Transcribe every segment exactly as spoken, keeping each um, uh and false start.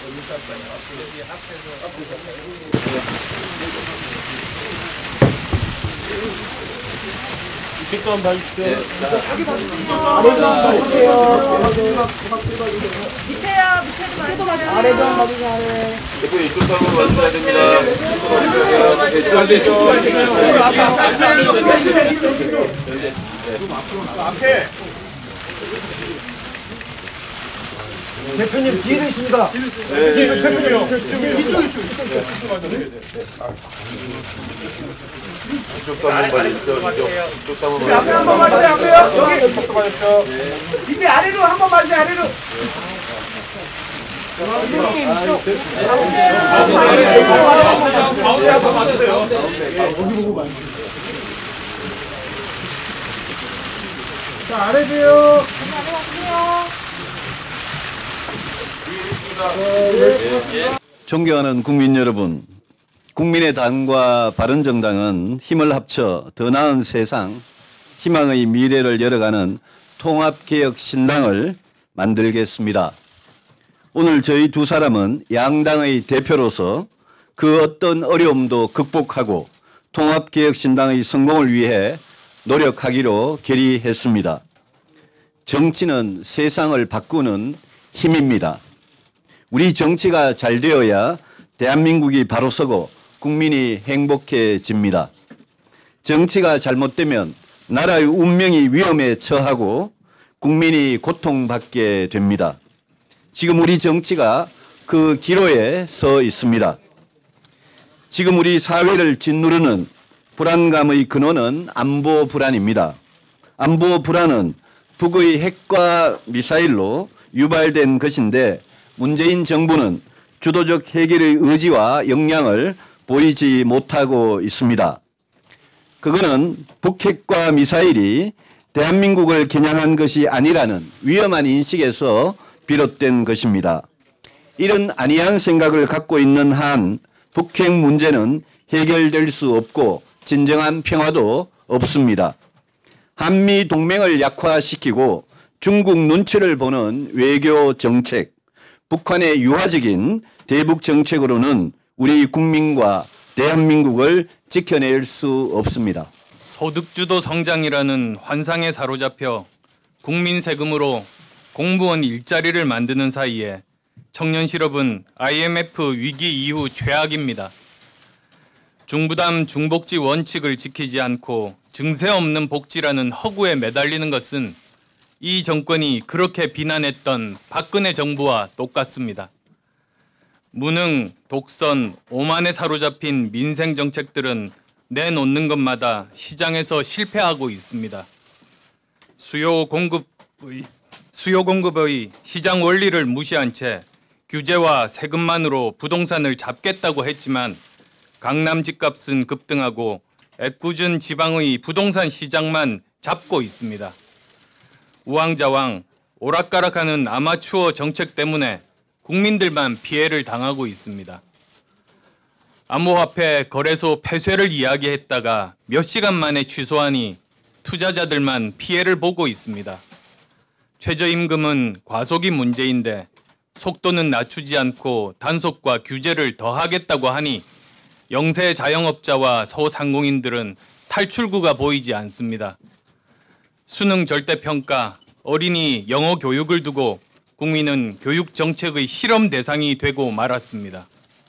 밑에 한 봐주십시오. 네. 아래도 한 봐주세요. 밑에요, 밑에도 봐주세요. 아래도 한 봐주세요. 아래. 대표 이쪽 한번 봐주셔야 됩니다. 앞에. 대표님 뒤에 있습니다. 네. 대표님 이쪽 이쪽 이쪽도 한번 봐주십시오. 이쪽도 한번 봐주십시오. 앞에 한번 봐주세요. 앞에요. 여기 이쪽도 봐주십시오. 밑에 아래로 한번 봐주세요. 아래로. 가운데 한번 봐주세요. 여기 보고 봐요. 자, 아래도요. 존경하는 국민 여러분, 국민의당과 바른정당은 힘을 합쳐 더 나은 세상, 희망의 미래를 열어가는 통합개혁신당을 만들겠습니다. 오늘 저희 두 사람은 양당의 대표로서 그 어떤 어려움도 극복하고 통합개혁신당의 성공을 위해 노력하기로 결의했습니다. 정치는 세상을 바꾸는 힘입니다. 우리 정치가 잘 되어야 대한민국이 바로 서고 국민이 행복해집니다. 정치가 잘못되면 나라의 운명이 위험에 처하고 국민이 고통받게 됩니다. 지금 우리 정치가 그 기로에 서 있습니다. 지금 우리 사회를 짓누르는 불안감의 근원은 안보 불안입니다. 안보 불안은 북의 핵과 미사일로 유발된 것인데 문재인 정부는 주도적 해결의 의지와 역량을 보이지 못하고 있습니다. 그거는 북핵과 미사일이 대한민국을 겨냥한 것이 아니라는 위험한 인식에서 비롯된 것입니다. 이런 안이한 생각을 갖고 있는 한 북핵 문제는 해결될 수 없고 진정한 평화도 없습니다. 한미 동맹을 약화시키고 중국 눈치를 보는 외교 정책, 북한의 유화적인 대북 정책으로는 우리 국민과 대한민국을 지켜낼 수 없습니다. 소득주도 성장이라는 환상에 사로잡혀 국민 세금으로 공무원 일자리를 만드는 사이에 청년 실업은 아이엠에프 위기 이후 최악입니다. 중부담 중복지 원칙을 지키지 않고 증세 없는 복지라는 허구에 매달리는 것은 이 정권이 그렇게 비난했던 박근혜 정부와 똑같습니다. 무능, 독선, 오만에 사로잡힌 민생 정책들은 내놓는 것마다 시장에서 실패하고 있습니다. 수요 공급의, 수요 공급의 시장 원리를 무시한 채 규제와 세금만으로 부동산을 잡겠다고 했지만 강남 집값은 급등하고 애꿎은 지방의 부동산 시장만 잡고 있습니다. 우왕좌왕 오락가락하는 아마추어 정책 때문에 국민들만 피해를 당하고 있습니다. 암호화폐 거래소 폐쇄를 이야기했다가 몇 시간 만에 취소하니 투자자들만 피해를 보고 있습니다. 최저임금은 과속이 문제인데 속도는 낮추지 않고 단속과 규제를 더하겠다고 하니 영세 자영업자와 소상공인들은 탈출구가 보이지 않습니다. 수능 절대평가, 어린이 영어 교육을 두고 국민은 교육 정책의 실험 대상이 되고 말았습니다.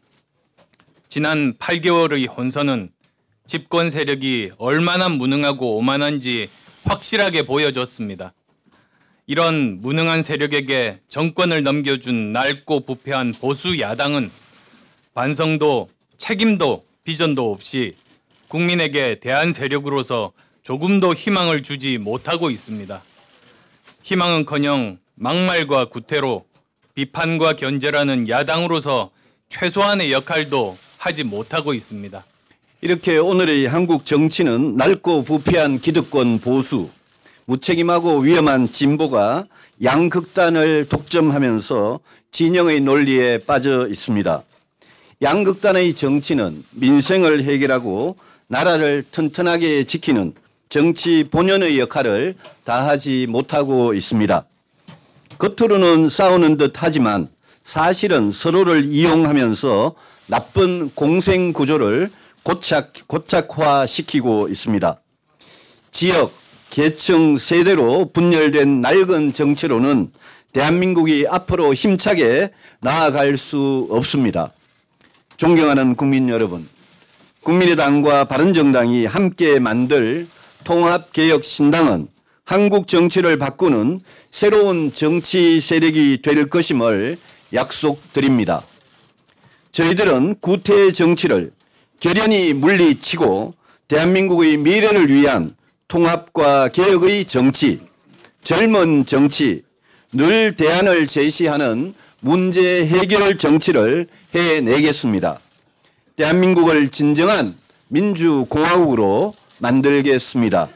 지난 팔 개월의 혼선은 집권 세력이 얼마나 무능하고 오만한지 확실하게 보여줬습니다. 이런 무능한 세력에게 정권을 넘겨준 낡고 부패한 보수 야당은 반성도 책임도 비전도 없이 국민에게 대한 세력으로서 조금도 희망을 주지 못하고 있습니다. 희망은커녕 막말과 구태로 비판과 견제라는 야당으로서 최소한의 역할도 하지 못하고 있습니다. 이렇게 오늘의 한국 정치는 낡고 부패한 기득권 보수, 무책임하고 위험한 진보가 양극단을 독점하면서 진영의 논리에 빠져 있습니다. 양극단의 정치는 민생을 해결하고 나라를 튼튼하게 지키는 정치 본연의 역할을 다하지 못하고 있습니다. 겉으로는 싸우는 듯 하지만 사실은 서로를 이용하면서 나쁜 공생 구조를 고착, 고착화시키고 있습니다. 지역, 계층, 세대로 분열된 낡은 정치로는 대한민국이 앞으로 힘차게 나아갈 수 없습니다. 존경하는 국민 여러분, 국민의당과 바른정당이 함께 만들 통합개혁신당은 한국 정치를 바꾸는 새로운 정치 세력이 될 것임을 약속드립니다. 저희들은 구태 정치를 결연히 물리치고 대한민국의 미래를 위한 통합과 개혁의 정치, 젊은 정치, 늘 대안을 제시하는 문제 해결 정치를 해내겠습니다. 대한민국을 진정한 민주공화국으로 만들겠습니다.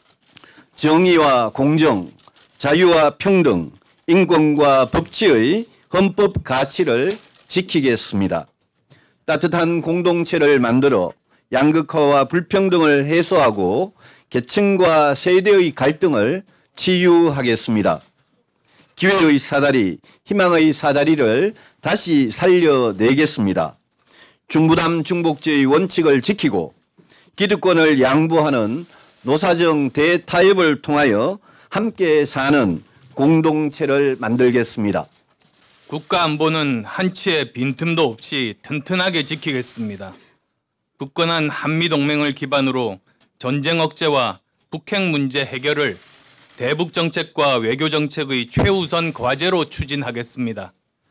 정의와 공정, 자유와 평등, 인권과 법치의 헌법 가치를 지키겠습니다. 따뜻한 공동체를 만들어 양극화와 불평등을 해소하고 계층과 세대의 갈등을 치유하겠습니다. 기회의 사다리, 희망의 사다리를 다시 살려내겠습니다. 중부담 중복제의 원칙을 지키고 기득권을 양보하는 노사정 대타협을 통하여 함께 사는 공동체를 만들겠습니다. 국가 안보는 한치의 빈틈도 없이 튼튼하게 지키겠습니다. 굳건한 한미동맹을 기반으로 전쟁 억제와 북핵 문제 해결을 대북 정책과 외교 정책의 최우선 과제로 추진하겠습니다.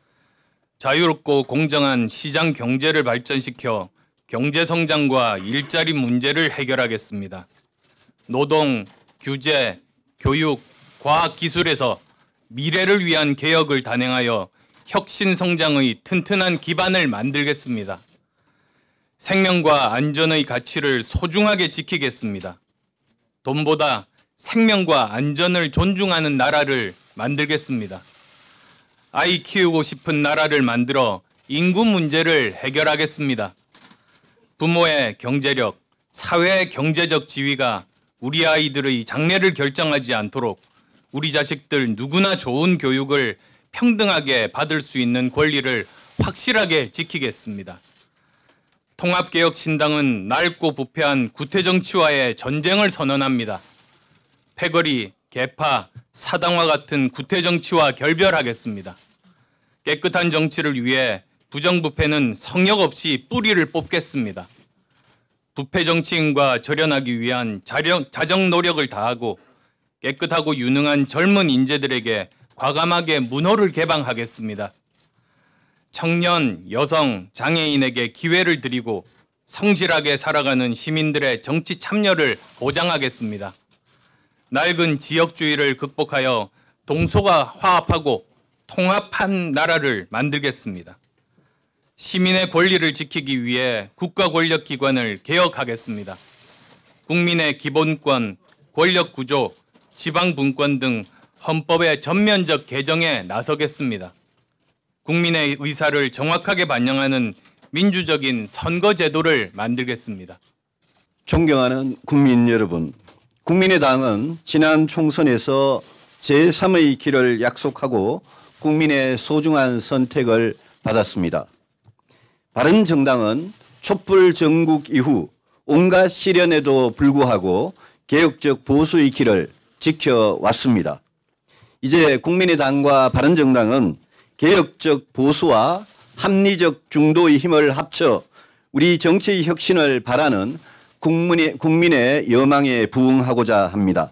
자유롭고 공정한 시장 경제를 발전시켜 경제 성장과 일자리 문제를 해결하겠습니다. 노동, 규제, 교육, 과학 기술에서 미래를 위한 개혁을 단행하여 혁신 성장의 튼튼한 기반을 만들겠습니다. 생명과 안전의 가치를 소중하게 지키겠습니다. 돈보다 생명과 안전을 존중하는 나라를 만들겠습니다. 아이 키우고 싶은 나라를 만들어 인구 문제를 해결하겠습니다. 부모의 경제력, 사회의 경제적 지위가 우리 아이들의 장래를 결정하지 않도록 우리 자식들 누구나 좋은 교육을 평등하게 받을 수 있는 권리를 확실하게 지키겠습니다. 통합개혁신당은 낡고 부패한 구태정치와의 전쟁을 선언합니다. 패거리, 개파, 사당화 같은 구태정치와 결별하겠습니다. 깨끗한 정치를 위해 부정부패는 성역 없이 뿌리를 뽑겠습니다. 부패 정치인과 절연하기 위한 자령, 자정 노력을 다하고 깨끗하고 유능한 젊은 인재들에게 과감하게 문호를 개방하겠습니다. 청년, 여성, 장애인에게 기회를 드리고 성실하게 살아가는 시민들의 정치 참여를 보장하겠습니다. 낡은 지역주의를 극복하여 동서가 화합하고 통합한 나라를 만들겠습니다. 시민의 권리를 지키기 위해 국가 권력 기관을 개혁하겠습니다. 국민의 기본권, 권력 구조, 지방 분권 등 헌법의 전면적 개정에 나서겠습니다. 국민의 의사를 정확하게 반영하는 민주적인 선거 제도를 만들겠습니다. 존경하는 국민 여러분, 국민의당은 지난 총선에서 제삼의 길을 약속하고 국민의 소중한 선택을 받았습니다. 바른정당은 촛불 전국 이후 온갖 시련에도 불구하고 개혁적 보수의 길을 지켜왔습니다. 이제 국민의당과 바른정당은 개혁적 보수와 합리적 중도의 힘을 합쳐 우리 정치의 혁신을 바라는 국민의, 국민의 여망에 부응하고자 합니다.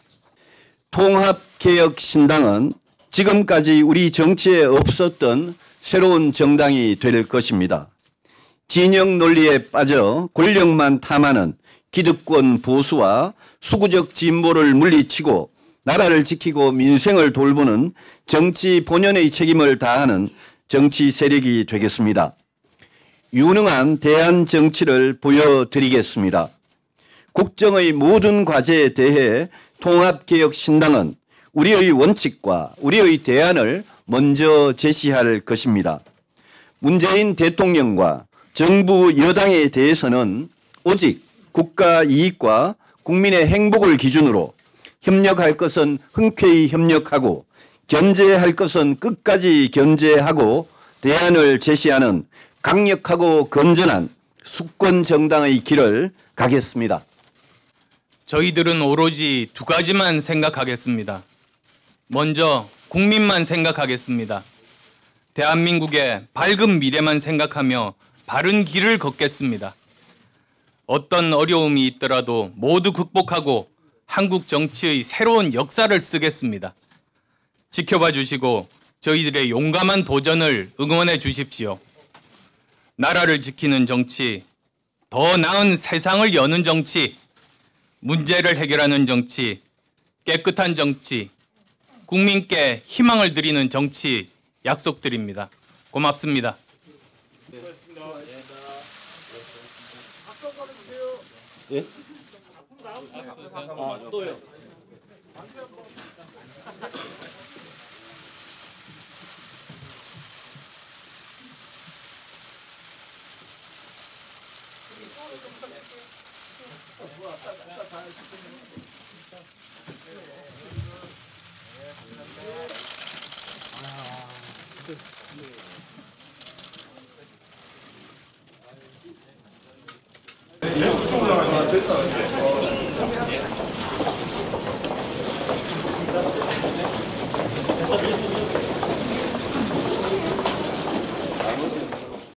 통합개혁신당은 지금까지 우리 정치에 없었던 새로운 정당이 될 것입니다. 진영 논리에 빠져 권력만 탐하는 기득권 보수와 수구적 진보를 물리치고 나라를 지키고 민생을 돌보는 정치 본연의 책임을 다하는 정치 세력이 되겠습니다. 유능한 대안 정치를 보여드리겠습니다. 국정의 모든 과제에 대해 통합개혁신당은 우리의 원칙과 우리의 대안을 먼저 제시할 것입니다. 문재인 대통령과 정부 여당에 대해서는 오직 국가 이익과 국민의 행복을 기준으로 협력할 것은 흔쾌히 협력하고 견제할 것은 끝까지 견제하고 대안을 제시하는 강력하고 건전한 수권 정당의 길을 가겠습니다. 저희들은 오로지 두 가지만 생각하겠습니다. 먼저 국민만 생각하겠습니다. 대한민국의 밝은 미래만 생각하며 바른 길을 걷겠습니다. 어떤 어려움이 있더라도 모두 극복하고 한국 정치의 새로운 역사를 쓰겠습니다. 지켜봐 주시고 저희들의 용감한 도전을 응원해 주십시오. 나라를 지키는 정치, 더 나은 세상을 여는 정치, 문제를 해결하는 정치, 깨끗한 정치, 국민께 희망을 드리는 정치 약속드립니다. 고맙습니다.